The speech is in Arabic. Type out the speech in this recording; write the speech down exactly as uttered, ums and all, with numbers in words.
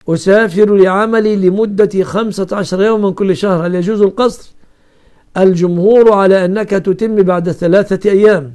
أسافر لعملي لمدة خمسة عشر يوما كل شهر، هل يجوز القصر؟ الجمهور على أنك تتم بعد ثلاثة أيام.